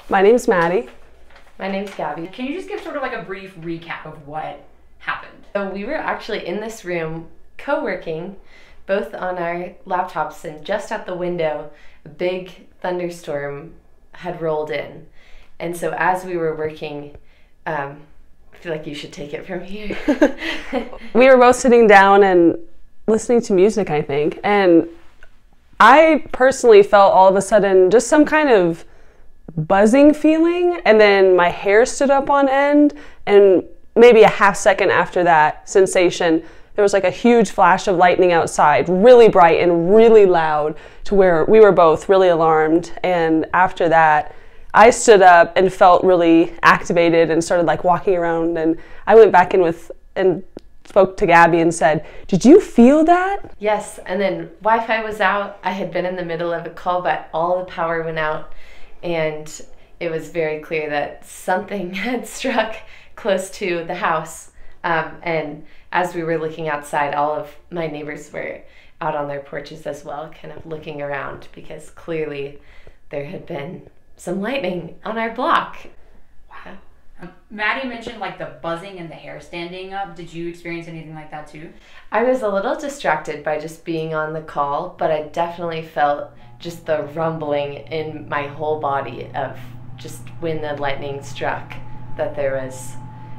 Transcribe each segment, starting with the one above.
My name's Maddie. My name's Gabby. Can you just give sort of like a brief recap of what happened? So we were actually in this room co-working, both on our laptops, and just at the window, a big thunderstorm had rolled in. And so as we were working, I feel like you should take it from here. We were both sitting down and listening to music, I think, and I personally felt all of a sudden just some kind of buzzing feeling, and then my hair stood up on end, and maybe a half second after that sensation, there was like a huge flash of lightning outside, really bright and really loud, to where we were both really alarmed. And after that, I stood up and felt really activated and started like walking around, and I went back in and spoke to Gabby and said, "Did you feel that?" Yes, and then Wi-Fi was out. I had been in the middle of a call, but all the power went out, and it was very clear that something had struck close to the house. And as we were looking outside, all of my neighbors were out on their porches as well, kind of looking around, because clearly there had been some lightning on our block. Wow. Maddie mentioned like the buzzing and the hair standing up. Did you experience anything like that too? I was a little distracted by just being on the call, but I definitely felt just the rumbling in my whole body of just when the lightning struck, that there was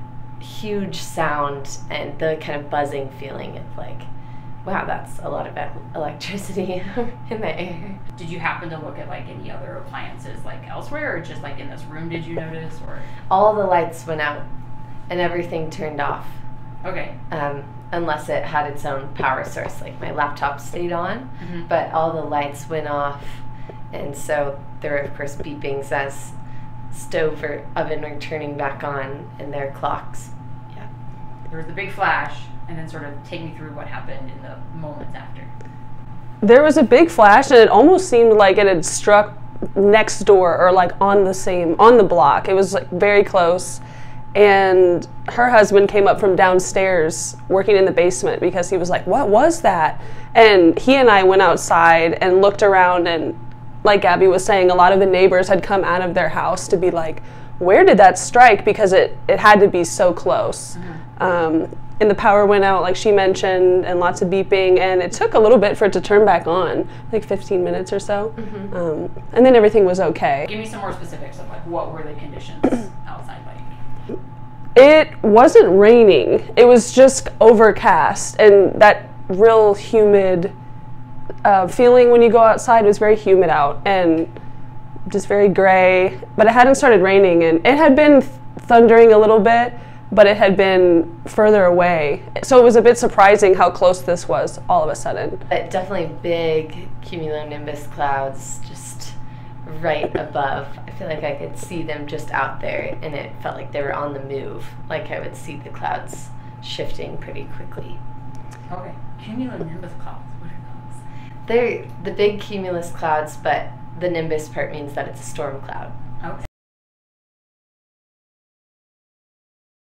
huge sound and the kind of buzzing feeling of like, wow, that's a lot of electricity in the air. Did you happen to look at like any other appliances like elsewhere, or just like in this room did you notice? Or all the lights went out and everything turned off. Okay. Unless it had its own power source, like my laptop stayed on, but all the lights went off, and so there were of course beepings as stove or oven were turning back on in their clocks. Yeah. There was the big flash, and then sort of take me through what happened in the moments after. There was a big flash, and it almost seemed like it had struck next door, or like on the block. It was like very close. And her husband came up from downstairs working in the basement, because he was like, "What was that?" And he and I went outside and looked around, and like Gabby was saying, a lot of the neighbors had come out of their house to be like, where did that strike? Because it had to be so close. And the power went out, like she mentioned, and lots of beeping, and it took a little bit for it to turn back on, like 15 minutes or so. And then everything was okay. Give me some more specifics of like what were the conditions outside like? It wasn't raining. It was just overcast, and that real humid feeling when you go outside. It was very humid out and just very gray, but it hadn't started raining, and it had been thundering a little bit, but it had been further away. So it was a bit surprising how close this was all of a sudden. Definitely big cumulonimbus clouds just right above. I feel like I could see them just out there, and it felt like they were on the move. Like I would see the clouds shifting pretty quickly. Okay. Cumulonimbus clouds, what are those? They're the big cumulus clouds, but the nimbus part means that it's a storm cloud.